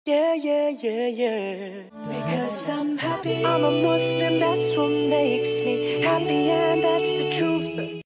Yeah, yeah, yeah, yeah. Because I'm happy. I'm a Muslim, that's what makes me happy, and that's the truth.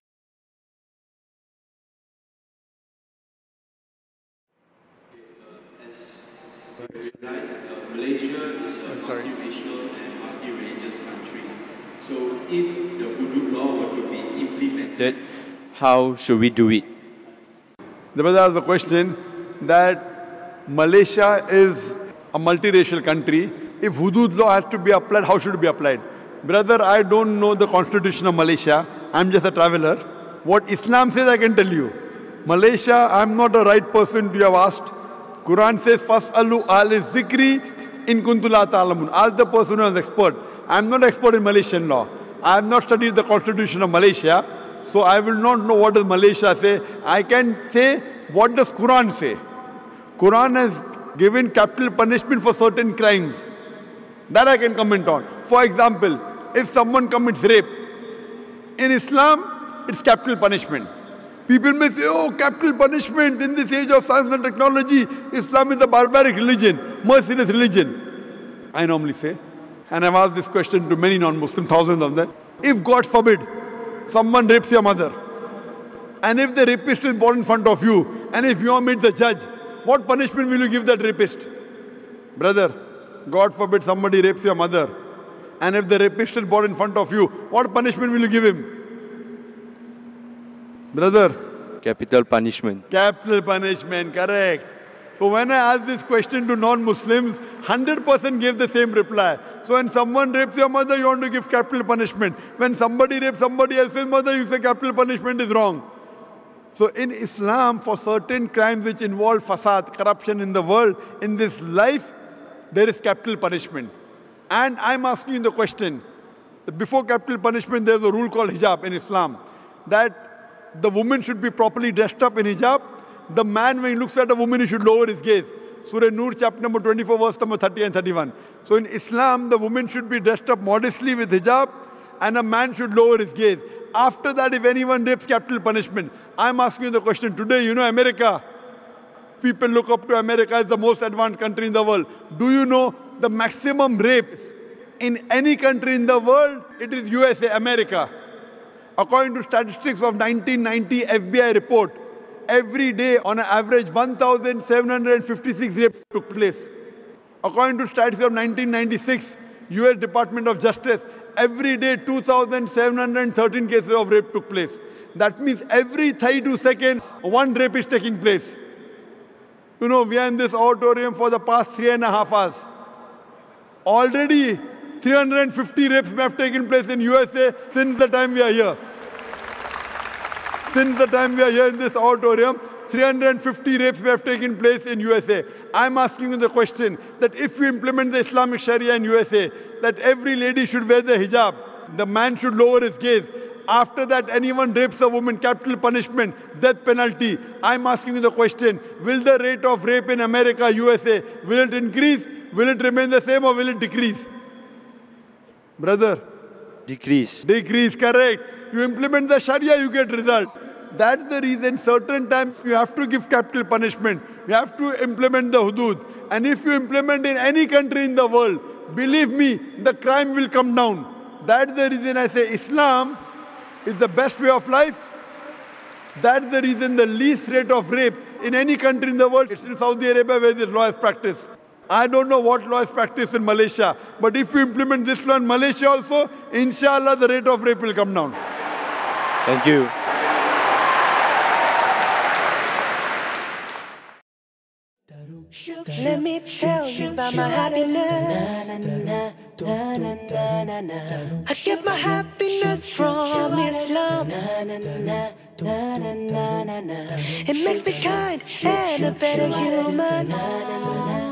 Malaysia is a multiracial and multi-religious country. So if the hudud law were to be implemented, how should we do it? The brother asked a question that Malaysia is a multiracial country. If hudud law has to be applied, how should it be applied? Brother, I don't know the constitution of Malaysia. I'm just a traveler. What Islam says, I can tell you. Malaysia, I'm not the right person to have asked. Quran says, Fas'alu ahli zikri in kuntum la ta'lamun. Ask the person who is expert. I'm not expert in Malaysian law. I have not studied the constitution of Malaysia. So I will not know what does Malaysia say. I can say what does Quran say. Quran has given capital punishment for certain crimes. That I can comment on. For example, if someone commits rape, in Islam, it's capital punishment. People may say, oh, capital punishment in this age of science and technology, Islam is a barbaric religion, merciless religion. I normally say, and I've asked this question to many non-Muslims, thousands of them. If God forbid, someone rapes your mother, and if the rapist is born in front of you, and if you are made the judge, what punishment will you give that rapist? Brother, God forbid somebody rapes your mother, and if the rapist is born in front of you, what punishment will you give him? Brother? Capital punishment. Capital punishment, correct. So when I ask this question to non-Muslims, 100% gave the same reply. So when someone rapes your mother, you want to give capital punishment. When somebody rapes somebody else's mother, you say capital punishment is wrong. So in Islam, for certain crimes which involve fasad, corruption in the world, in this life, there is capital punishment. And I'm asking you the question, that before capital punishment, there's a rule called hijab in Islam, that the woman should be properly dressed up in hijab. The man, when he looks at a woman, he should lower his gaze. Surah Nur, chapter number 24, verse number 30 and 31. So in Islam, the woman should be dressed up modestly with hijab, and a man should lower his gaze. After that, if anyone rapes, capital punishment. I'm asking you the question today, you know America. People look up to America as the most advanced country in the world. Do you know the maximum rapes in any country in the world? It is USA, America. According to statistics of 1990 FBI report, every day on an average 1,756 rapes took place. According to statistics of 1996, US Department of Justice, every day 2,713 cases of rape took place. That means every 32 seconds, one rape is taking place. You know, we are in this auditorium for the past 3.5 hours. Already 350 rapes may have taken place in USA since the time we are here. Since the time we are here in this auditorium, 350 rapes may have taken place in USA. I'm asking you the question that if you implement the Islamic Sharia in USA, that every lady should wear the hijab, the man should lower his gaze. After that, anyone rapes a woman, capital punishment, death penalty. I'm asking you the question, will the rate of rape in America, USA, will it increase? Will it remain the same or will it decrease? Brother? Decrease. Decrease, correct. You implement the Sharia, you get results. That's the reason certain times you have to give capital punishment. You have to implement the hudud. And if you implement in any country in the world, believe me, the crime will come down. That's the reason I say Islam is the best way of life. That's the reason the least rate of rape in any country in the world is in Saudi Arabia, where this law is practiced. I don't know what law is practiced in Malaysia. But if you implement this law in Malaysia also, inshallah the rate of rape will come down. Thank you. Let me tell you about my happiness. I get my happiness from Islam. It makes me kind and a better human.